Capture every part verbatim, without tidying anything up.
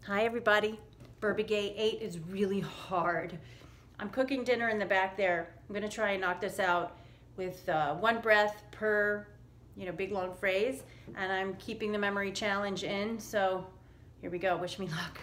Hi everybody. Berbiguier Etude is really hard. I'm cooking dinner in the back there. I'm gonna try and knock this out with uh, one breath per, you know, big long phrase, and I'm keeping the memory challenge in. So here we go. Wish me luck.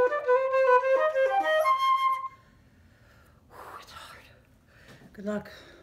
Good luck.